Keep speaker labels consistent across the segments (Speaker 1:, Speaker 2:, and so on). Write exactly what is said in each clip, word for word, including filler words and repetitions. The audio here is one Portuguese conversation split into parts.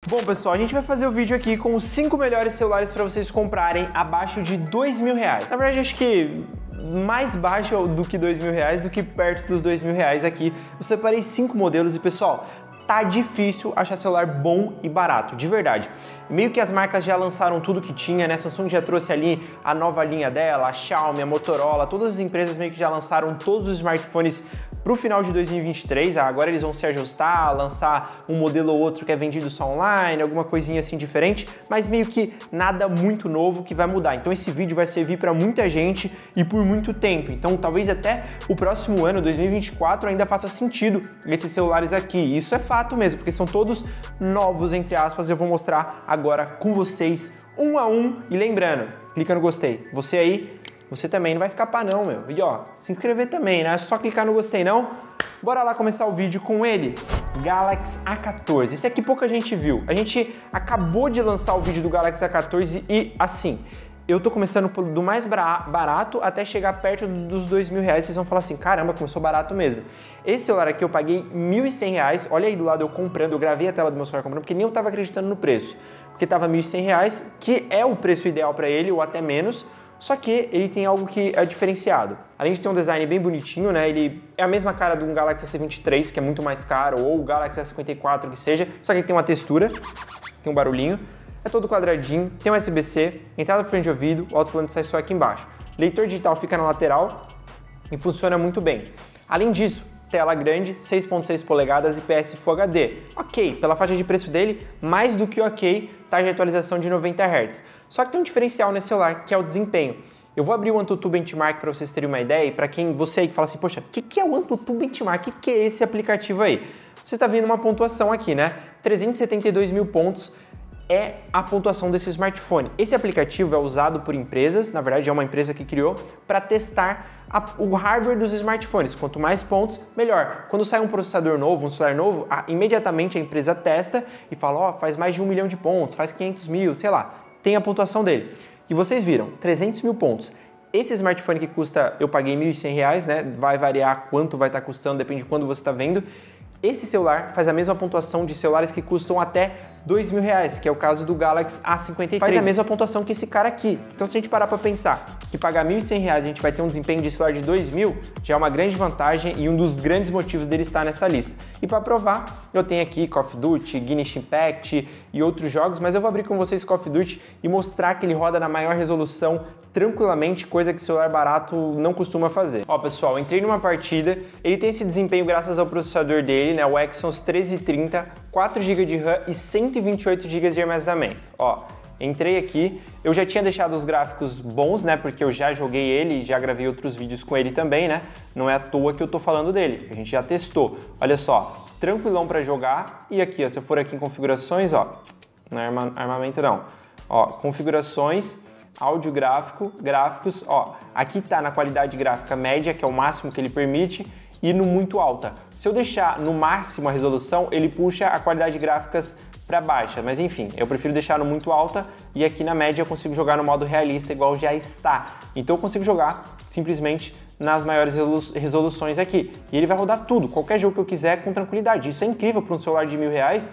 Speaker 1: Bom, pessoal, a gente vai fazer o vídeo aqui com os cinco melhores celulares para vocês comprarem abaixo de dois mil reais. Na verdade, acho que mais baixo do que dois mil reais do que perto dos dois mil reais aqui. Eu separei cinco modelos e, pessoal, tá difícil achar celular bom e barato, de verdade. Meio que as marcas já lançaram tudo que tinha, né? Samsung já trouxe ali a nova linha dela, a Xiaomi, a Motorola, todas as empresas meio que já lançaram todos os smartphones para o final de dois mil e vinte e três. Agora eles vão se ajustar, lançar um modelo ou outro que é vendido só online, alguma coisinha assim diferente, mas meio que nada muito novo que vai mudar. Então esse vídeo vai servir para muita gente e por muito tempo. Então talvez até o próximo ano, dois mil e vinte e quatro, ainda faça sentido esses celulares aqui. Isso é fato mesmo, porque são todos novos, entre aspas. Eu vou mostrar agora com vocês, um a um. E lembrando, clica no gostei. Você aí, você também não vai escapar não, meu. E ó, se inscrever também, né? É só clicar no gostei não. Bora lá começar o vídeo com ele, Galaxy A quatorze. Esse aqui pouca gente viu. A gente acabou de lançar o vídeo do Galaxy A quatorze e assim, eu tô começando do mais barato até chegar perto dos dois mil reais. Vocês vão falar assim, caramba, começou barato mesmo. Esse celular aqui eu paguei mil e cem reais. Olha aí do lado eu comprando, eu gravei a tela do meu celular comprando, porque nem eu tava acreditando no preço. Porque tava mil e cem reais, que é o preço ideal para ele, ou até menos. Só que ele tem algo que é diferenciado. Além de ter um design bem bonitinho, né? Ele é a mesma cara de um Galaxy S vinte e três, que é muito mais caro, ou o Galaxy S cinquenta e quatro, que seja. Só que ele tem uma textura, tem um barulhinho. É todo quadradinho, tem U S B C, entrada para frente de ouvido, o alto-falante sai só aqui embaixo. Leitor digital fica na lateral e funciona muito bem. Além disso, tela grande, seis ponto seis polegadas I P S Full H D. Ok, pela faixa de preço dele, mais do que ok, taxa de atualização de noventa hertz. Só que tem um diferencial nesse celular, que é o desempenho. Eu vou abrir o AnTuTu Benchmark para vocês terem uma ideia, e para quem você aí que fala assim, poxa, o que, que é o AnTuTu Benchmark? O que, que é esse aplicativo aí? Você está vendo uma pontuação aqui, né? trezentos e setenta e dois mil pontos. É a pontuação desse smartphone. Esse aplicativo é usado por empresas, na verdade é uma empresa que criou, para testar a, o hardware dos smartphones. Quanto mais pontos, melhor. Quando sai um processador novo, um celular novo, a, imediatamente a empresa testa e fala, ó, oh, faz mais de um milhão de pontos, faz quinhentos mil, sei lá, tem a pontuação dele. E vocês viram, trezentos mil pontos. Esse smartphone que custa, eu paguei mil e cem reais, né? Vai variar quanto vai estar custando, depende de quando você está vendo. Esse celular faz a mesma pontuação de celulares que custam até dois mil reais, que é o caso do Galaxy A cinquenta e três. Faz a mesma pontuação que esse cara aqui. Então se a gente parar para pensar que pagar mil e cem reais a gente vai ter um desempenho de celular de dois mil, já é uma grande vantagem e um dos grandes motivos dele estar nessa lista. E para provar, eu tenho aqui Call of Duty, Genshin Impact e outros jogos, mas eu vou abrir com vocês Call of Duty e mostrar que ele roda na maior resolução tranquilamente, coisa que celular barato não costuma fazer. Ó, pessoal, entrei numa partida, ele tem esse desempenho graças ao processador dele, né, o Exynos treze trinta, quatro gigas de RAM e cento e vinte e oito gigas de armazenamento. Ó, entrei aqui, eu já tinha deixado os gráficos bons, né, porque eu já joguei ele e já gravei outros vídeos com ele também, né, não é à toa que eu tô falando dele, que a gente já testou. Olha só, tranquilão para jogar, e aqui, ó, se eu for aqui em configurações, ó, não é arma, armamento não, ó, configurações, áudio gráfico, gráficos, ó, aqui tá na qualidade gráfica média, que é o máximo que ele permite, e no muito alta. Se eu deixar no máximo a resolução, ele puxa a qualidade de gráficas para baixa, mas enfim, eu prefiro deixar no muito alta e aqui na média eu consigo jogar no modo realista igual já está. Então eu consigo jogar simplesmente nas maiores resoluções aqui. E ele vai rodar tudo, qualquer jogo que eu quiser com tranquilidade. Isso é incrível para um celular de mil reais,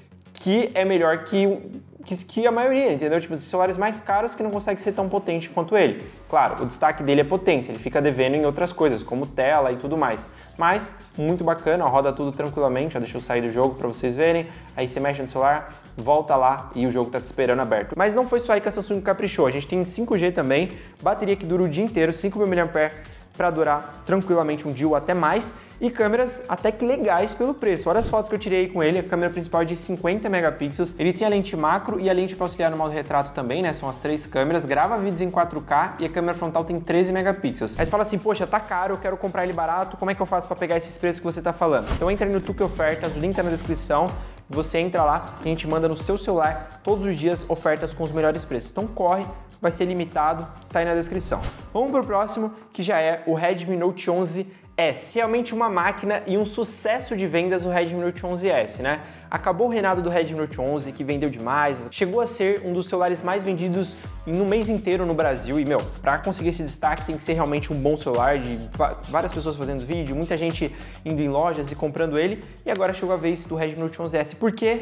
Speaker 1: que é melhor que... Que, que a maioria, entendeu? Tipo, celulares mais caros que não conseguem ser tão potente quanto ele. Claro, o destaque dele é potência, ele fica devendo em outras coisas, como tela e tudo mais. Mas, muito bacana, ó, roda tudo tranquilamente, ó, deixa eu sair do jogo para vocês verem. Aí você mexe no celular, volta lá e o jogo tá te esperando aberto. Mas não foi só aí que a Samsung caprichou, a gente tem cinco G também, bateria que dura o dia inteiro, cinco mil miliampères-hora para durar tranquilamente um dia ou até mais, e câmeras até que legais pelo preço. Olha as fotos que eu tirei com ele, a câmera principal é de cinquenta megapixels, ele tem a lente macro e a lente para auxiliar no modo retrato também, né, são as três câmeras, grava vídeos em quatro K e a câmera frontal tem treze megapixels. Aí você fala assim, poxa, tá caro, eu quero comprar ele barato, como é que eu faço para pegar esses preços que você tá falando? Então entra no Tuque Ofertas, o link tá na descrição, você entra lá e a gente manda no seu celular todos os dias ofertas com os melhores preços. Então corre, vai ser limitado, tá aí na descrição. Vamos pro próximo, que já é o Redmi Note onze S. Realmente uma máquina e um sucesso de vendas o Redmi Note onze S, né? Acabou o reinado do Redmi Note onze, que vendeu demais, chegou a ser um dos celulares mais vendidos no mês inteiro no Brasil e, meu, pra conseguir esse destaque tem que ser realmente um bom celular, de várias pessoas fazendo vídeo, muita gente indo em lojas e comprando ele, e agora chegou a vez do Redmi Note onze S. Por quê?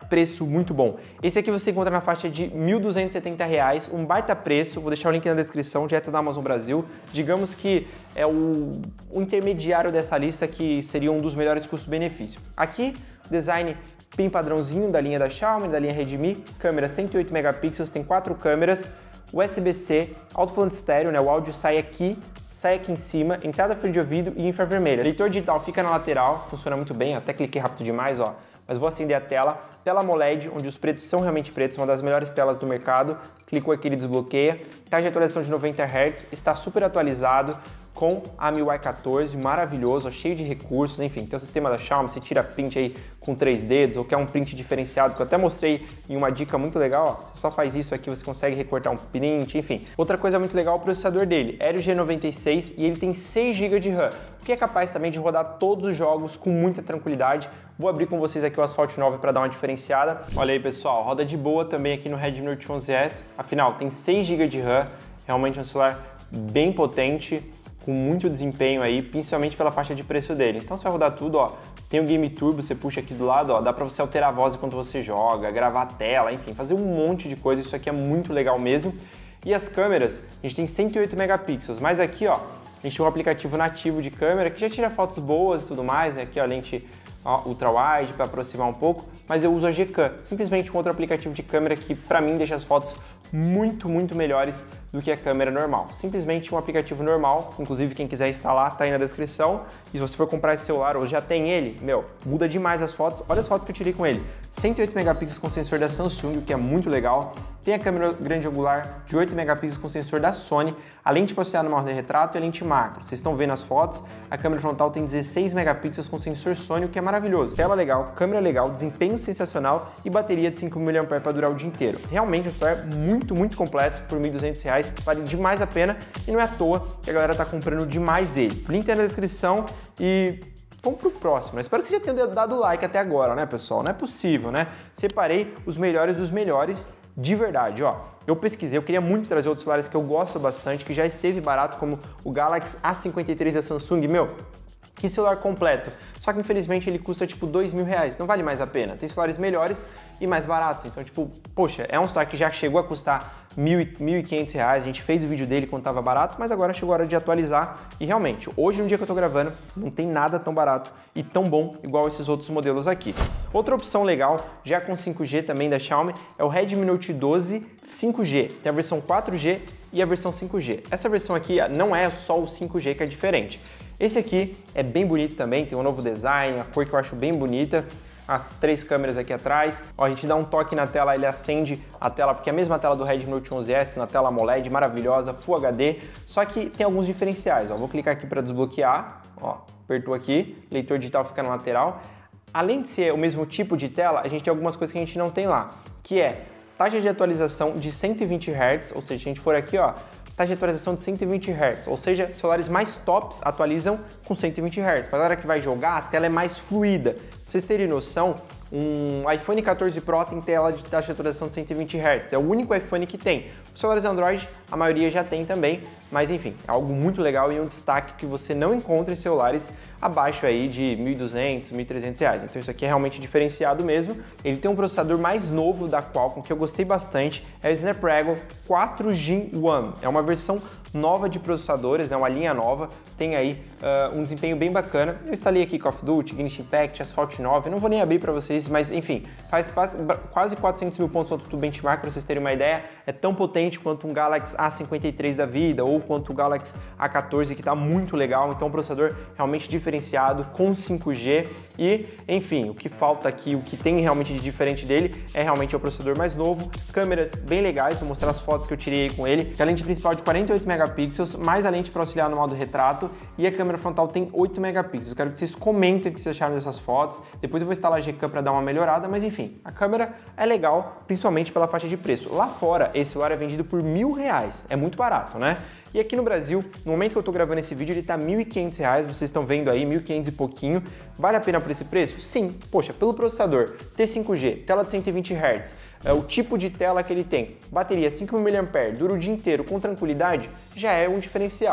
Speaker 1: preço muito bom. Esse aqui você encontra na faixa de mil duzentos e setenta reais, um baita preço, vou deixar o link na descrição, direto da Amazon Brasil. Digamos que é o, o intermediário dessa lista, que seria um dos melhores custo-benefício. Aqui, design bem padrãozinho da linha da Xiaomi, da linha Redmi, câmera cento e oito megapixels, tem quatro câmeras, U S B C, alto-falante estéreo, né? O áudio sai aqui, sai aqui em cima, entrada fone de ouvido e infravermelho. Leitor digital fica na lateral, funciona muito bem, até cliquei rápido demais, ó. Mas vou acender a tela. Tela AMOLED, onde os pretos são realmente pretos, uma das melhores telas do mercado. Clicou aqui, ele desbloqueia. Taxa de atualização de noventa hertz, está super atualizado com a M I U I quatorze, maravilhoso, cheio de recursos, enfim, tem o sistema da Xiaomi, você tira print aí com três dedos, ou quer um print diferenciado, que eu até mostrei em uma dica muito legal, ó, você só faz isso aqui, você consegue recortar um print, enfim. Outra coisa muito legal, o processador dele, Helio G noventa e seis, e ele tem seis gigas de RAM, o que é capaz também de rodar todos os jogos com muita tranquilidade. Vou abrir com vocês aqui o Asphalt nove para dar uma diferenciada. Olha aí, pessoal, roda de boa também aqui no Redmi Note onze S, afinal, tem seis gigas de RAM, realmente é um celular bem potente, com muito desempenho aí, principalmente pela faixa de preço dele. Então você vai rodar tudo, ó. Tem o Game Turbo, você puxa aqui do lado, ó, dá pra você alterar a voz enquanto você joga, gravar a tela, enfim, fazer um monte de coisa. Isso aqui é muito legal mesmo. E as câmeras, a gente tem cento e oito megapixels, mas aqui, ó, a gente tem um aplicativo nativo de câmera que já tira fotos boas e tudo mais, né? Aqui, ó, a lente ultra wide para aproximar um pouco, mas eu uso a Gcam, simplesmente um outro aplicativo de câmera que para mim deixa as fotos muito, muito melhores do que a câmera normal. Simplesmente um aplicativo normal, inclusive quem quiser instalar tá aí na descrição, e se você for comprar esse celular ou já tem ele, meu, muda demais as fotos. Olha as fotos que eu tirei com ele. cento e oito megapixels com sensor da Samsung, o que é muito legal. Tem a câmera grande angular de oito megapixels com sensor da Sony, a lente para auxiliar no modo de retrato e a lente macro. Vocês estão vendo as fotos, a câmera frontal tem dezesseis megapixels com sensor Sony, o que é maravilhoso. Tela legal, câmera legal, desempenho sensacional e bateria de cinco mil miliampères-hora para durar o dia inteiro. Realmente um celular muito, muito completo por mil e duzentos reais, vale demais a pena e não é à toa que a galera tá comprando demais ele. O link tá na descrição e vamos pro próximo. Eu espero que você já tenha dado like até agora, né, pessoal? Não é possível, né? Separei os melhores dos melhores de verdade, ó. Eu pesquisei, eu queria muito trazer outros celulares que eu gosto bastante, que já esteve barato, como o Galaxy A cinquenta e três da Samsung, meu. Que celular completo, só que infelizmente ele custa tipo dois mil reais, não vale mais a pena. Tem celulares melhores e mais baratos, então tipo, poxa, é um celular que já chegou a custar mil e quinhentos reais, a gente fez o vídeo dele quando tava barato, mas agora chegou a hora de atualizar e realmente, hoje no dia que eu tô gravando, não tem nada tão barato e tão bom igual esses outros modelos aqui. Outra opção legal, já com cinco G também da Xiaomi, é o Redmi Note doze cinco G, tem a versão quatro G e a versão cinco G. Essa versão aqui não é só o cinco G que é diferente. Esse aqui é bem bonito também, tem um novo design, a cor que eu acho bem bonita, as três câmeras aqui atrás. Ó, a gente dá um toque na tela, ele acende a tela, porque é a mesma tela do Redmi Note onze S, na tela AMOLED, maravilhosa, Full H D, só que tem alguns diferenciais. Ó, vou clicar aqui para desbloquear, ó, apertou aqui, leitor digital fica na lateral. Além de ser o mesmo tipo de tela, a gente tem algumas coisas que a gente não tem lá, que é taxa de atualização de cento e vinte hertz, ou seja, se a gente for aqui, ó, taxa de atualização de cento e vinte hertz, ou seja, celulares mais tops atualizam com cento e vinte hertz. Para a galera que vai jogar, a tela é mais fluida. Pra vocês terem noção, um iPhone quatorze Pro tem tela de taxa de atualização de cento e vinte hertz, é o único iPhone que tem. Os celulares Android, a maioria já tem também, mas enfim, é algo muito legal e um destaque que você não encontra em celulares abaixo aí de mil e duzentos, mil e trezentos reais. Então isso aqui é realmente diferenciado mesmo. Ele tem um processador mais novo da Qualcomm, que eu gostei bastante, é o Snapdragon quatro Gen One. É uma versão nova de processadores, né, uma linha nova, tem aí uh, um desempenho bem bacana. Eu instalei aqui Call of Duty, Genshin Impact, Asphalt nove, não vou nem abrir para vocês, mas enfim, faz quase quatrocentos mil pontos no benchmark, para vocês terem uma ideia, é tão potente quanto um Galaxy A cinquenta e três da vida, ou quanto o Galaxy A quatorze, que está muito legal, então um processador realmente diferenciado, com cinco G, e enfim, o que falta aqui, o que tem realmente de diferente dele, é realmente o processador mais novo, câmeras bem legais, vou mostrar as fotos que eu tirei com ele, que a lente principal de quarenta e oito megapixels, mais a lente para auxiliar no modo retrato, e a câmera frontal tem oito megapixels. Eu quero que vocês comentem o que vocês acharam dessas fotos, depois eu vou instalar a Gcam para dar uma melhorada, mas enfim, a câmera é legal, principalmente pela faixa de preço. Lá fora, esse celular é vendido por mil reais, é muito barato, né? E aqui no Brasil, no momento que eu tô gravando esse vídeo, ele tá mil e quinhentos reais, vocês estão vendo aí, mil e quinhentos e pouquinho. Vale a pena por esse preço? Sim. Poxa, pelo processador, T cinco G, tela de cento e vinte hertz, é, o tipo de tela que ele tem, bateria cinco mil miliampères-hora, dura o dia inteiro com tranquilidade, já é um diferencial.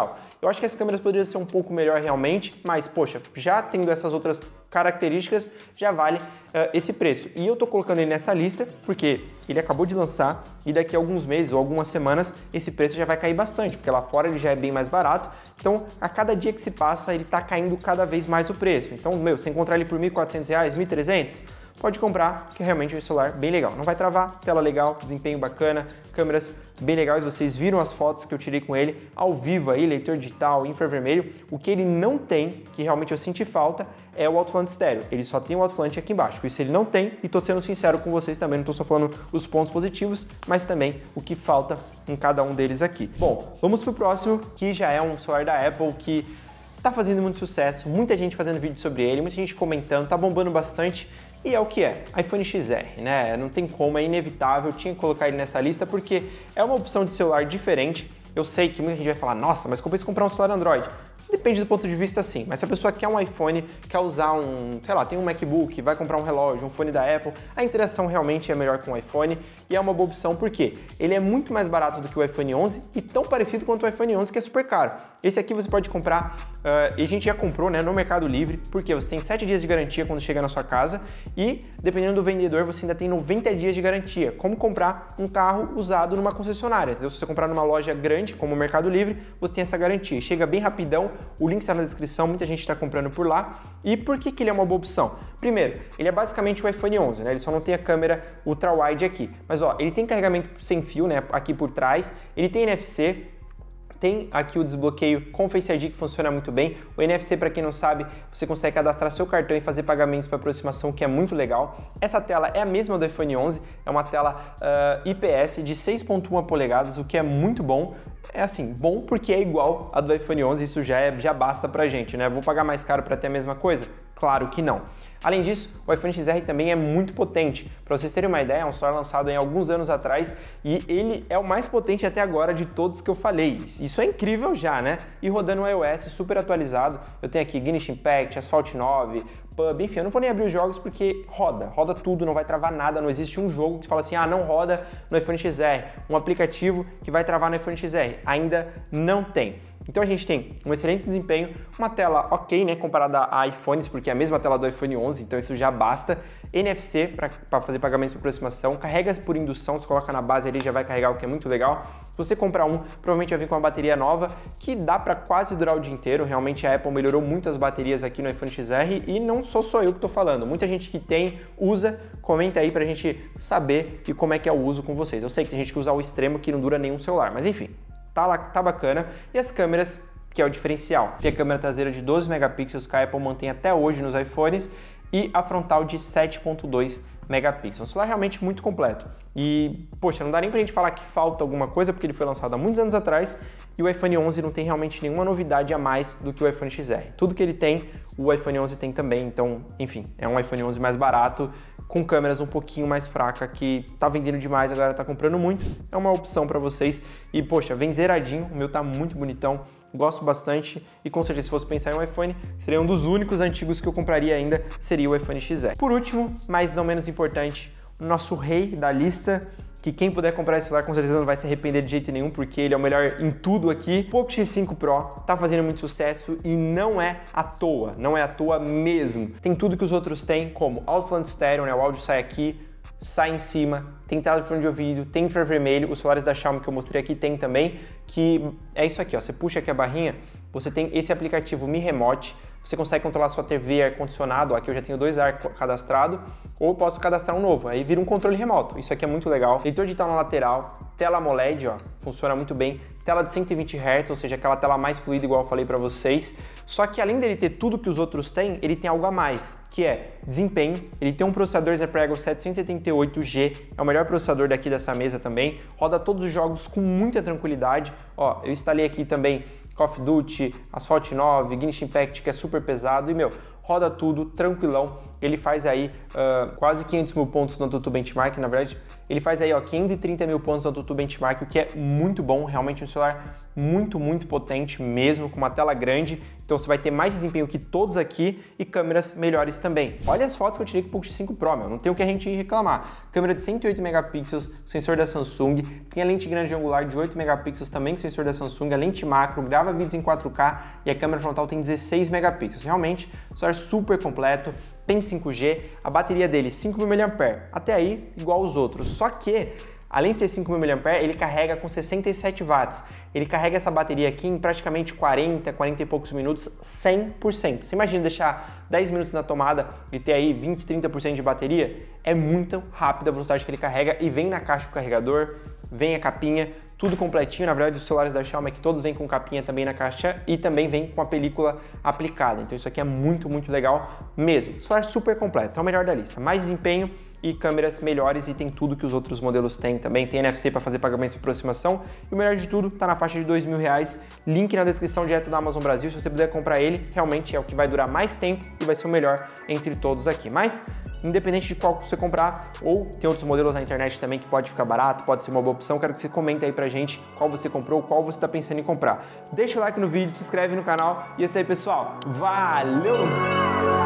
Speaker 1: Eu acho que as câmeras poderiam ser um pouco melhor realmente, mas, poxa, já tendo essas outras características, já vale uh, esse preço. E eu tô colocando ele nessa lista porque ele acabou de lançar e daqui a alguns meses ou algumas semanas esse preço já vai cair bastante, porque lá fora ele já é bem mais barato. Então, a cada dia que se passa, ele tá caindo cada vez mais o preço. Então, meu, você encontrar ele por mil e quatrocentos reais, mil e trezentos, pode comprar, que é realmente um celular bem legal. Não vai travar, tela legal, desempenho bacana, câmeras bem legais. Vocês viram as fotos que eu tirei com ele ao vivo aí, leitor digital, infravermelho. O que ele não tem, que realmente eu senti falta, é o alto-falante estéreo. Ele só tem o alto-falante aqui embaixo. Por isso ele não tem, e tô sendo sincero com vocês também, não tô só falando os pontos positivos, mas também o que falta em cada um deles aqui. Bom, vamos pro próximo, que já é um celular da Apple que tá fazendo muito sucesso, muita gente fazendo vídeo sobre ele, muita gente comentando, tá bombando bastante. E é o que é, iPhone X R, né? Não tem como, é inevitável, tinha que colocar ele nessa lista porque é uma opção de celular diferente. Eu sei que muita gente vai falar, nossa, mas compensa comprar um celular Android. Depende do ponto de vista, sim, mas se a pessoa quer um iPhone, quer usar um, sei lá, tem um MacBook, vai comprar um relógio, um fone da Apple, a interação realmente é melhor com o iPhone e é uma boa opção porque ele é muito mais barato do que o iPhone onze e tão parecido quanto o iPhone onze, que é super caro. Esse aqui você pode comprar, uh, e a gente já comprou, né, no Mercado Livre, porque você tem sete dias de garantia quando chega na sua casa e, dependendo do vendedor, você ainda tem noventa dias de garantia, como comprar um carro usado numa concessionária, entendeu? Se você comprar numa loja grande, como o Mercado Livre, você tem essa garantia, chega bem rapidão. O link está na descrição, muita gente está comprando por lá. E por que que ele é uma boa opção? Primeiro, ele é basicamente o iPhone onze, né? Ele só não tem a câmera ultra-wide aqui. Mas ó, ele tem carregamento sem fio, né? Aqui por trás. Ele tem N F C. Tem aqui o desbloqueio com Face I D que funciona muito bem. O N F C, para quem não sabe, você consegue cadastrar seu cartão e fazer pagamentos para aproximação, que é muito legal. Essa tela é a mesma do iPhone onze, é uma tela uh, I P S de seis ponto um polegadas, o que é muito bom. É assim, bom porque é igual a do iPhone onze, isso já, é, já basta pra gente, né? Vou pagar mais caro para ter a mesma coisa? Claro que não. Além disso, o iPhone X R também é muito potente. Para vocês terem uma ideia, é um celular lançado em alguns anos atrás e ele é o mais potente até agora de todos que eu falei. Isso é incrível já, né? E rodando o iOS super atualizado, eu tenho aqui Genshin Impact, Asphalt nove, P U B, enfim, eu não vou nem abrir os jogos porque roda, roda tudo, não vai travar nada, não existe um jogo que fala assim, ah, não roda no iPhone X R, um aplicativo que vai travar no iPhone X R, ainda não tem. Então a gente tem um excelente desempenho, uma tela ok, né, comparada a iPhones, porque é a mesma tela do iPhone onze, então isso já basta. N F C para fazer pagamentos por aproximação, carrega por indução, você coloca na base ali já vai carregar, o que é muito legal. Se você comprar um, provavelmente vai vir com uma bateria nova, que dá para quase durar o dia inteiro. Realmente a Apple melhorou muito as baterias aqui no iPhone X R e não sou só eu que estou falando. Muita gente que tem, usa, comenta aí pra gente saber e como é que é o uso com vocês. Eu sei que tem gente que usa o extremo que não dura nenhum celular, mas enfim. Tá, lá, tá bacana. E as câmeras, que é o diferencial. Tem a câmera traseira de doze megapixels, que a Apple mantém até hoje nos iPhones, e a frontal de sete ponto dois megapixels. Um celular realmente muito completo. E, poxa, não dá nem pra gente falar que falta alguma coisa, porque ele foi lançado há muitos anos atrás, e o iPhone onze não tem realmente nenhuma novidade a mais do que o iPhone X R. Tudo que ele tem, o iPhone onze tem também, então, enfim, é um iPhone onze mais barato, com câmeras um pouquinho mais fraca, que tá vendendo demais, a galera tá comprando muito, é uma opção para vocês. E, poxa, vem zeradinho, o meu tá muito bonitão, gosto bastante e com certeza se fosse pensar em um iPhone, seria um dos únicos antigos que eu compraria ainda, seria o iPhone X R. Por último, mas não menos importante, o nosso rei da lista, que quem puder comprar esse celular com certeza não vai se arrepender de jeito nenhum, porque ele é o melhor em tudo aqui. Poco X cinco Pro tá fazendo muito sucesso e não é à toa, não é à toa mesmo. Tem tudo que os outros têm, como alto-falante estéreo, né? O áudio sai aqui, sai em cima, tem tela de fone de ouvido, tem infravermelho, os celulares da Xiaomi que eu mostrei aqui tem também, que é isso aqui, ó, você puxa aqui a barrinha, você tem esse aplicativo Mi Remote, você consegue controlar sua T V, ar-condicionado, aqui eu já tenho dois ar cadastrado, ou posso cadastrar um novo, aí vira um controle remoto, isso aqui é muito legal. Leitor digital na lateral, tela AMOLED, ó, funciona muito bem, tela de cento e vinte hertz, ou seja, aquela tela mais fluida igual eu falei pra vocês, só que além dele ter tudo que os outros têm, ele tem algo a mais, que é desempenho, ele tem um processador Snapdragon setecentos e setenta e oito G, é o melhor processador daqui dessa mesa também, roda todos os jogos com muita tranquilidade, ó, eu instalei aqui também Call of Duty, Asphalt nove, Genshin Impact, que é super pesado e, meu, roda tudo tranquilão. Ele faz aí uh, quase quinhentos mil pontos no AnTuTu Benchmark, na verdade. Ele faz aí, ó, quinhentos e trinta mil pontos no AnTuTu Benchmark, o que é muito bom, realmente um celular muito, muito potente mesmo, com uma tela grande então você vai ter mais desempenho que todos aqui e câmeras melhores também. Olha as fotos que eu tirei com o Poco cinco Pro, meu, não tem o que a gente reclamar. Câmera de cento e oito megapixels, sensor da Samsung, tem a lente grande angular de oito megapixels também com sensor da Samsung, a lente macro, grava vídeos em quatro K e a câmera frontal tem dezesseis megapixels. Realmente, celular super completo, tem cinco G, a bateria dele cinco mil miliampères-hora, até aí igual aos outros, só que além de ter cinco mil miliampères-hora, ele carrega com sessenta e sete watts. Ele carrega essa bateria aqui em praticamente quarenta, quarenta e poucos minutos, cem por cento. Você imagina deixar dez minutos na tomada e ter aí vinte, trinta por cento de bateria? É muito rápida a velocidade que ele carrega e vem na caixa do carregador, vem a capinha, tudo completinho. Na verdade, os celulares da Xiaomi aqui todos vêm com capinha também na caixa e também vem com a película aplicada. Então isso aqui é muito, muito legal mesmo. Celular super completo, é o melhor da lista. Mais desempenho e câmeras melhores e tem tudo que os outros modelos têm também. Tem N F C para fazer pagamentos de aproximação e o melhor de tudo está na faixa de dois mil reais. Link na descrição direto da Amazon Brasil. Se você puder comprar ele, realmente é o que vai durar mais tempo e vai ser o melhor entre todos aqui. Mas independente de qual você comprar, ou tem outros modelos na internet também que pode ficar barato, pode ser uma boa opção, quero que você comente aí pra gente qual você comprou, qual você está pensando em comprar. Deixa o like no vídeo, se inscreve no canal e é isso aí, pessoal. Valeu!